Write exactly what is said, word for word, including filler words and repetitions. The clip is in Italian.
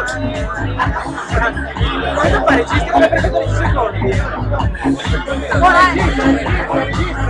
Quando fai registi come prende dodici secondi? Buona registi, registi, registi.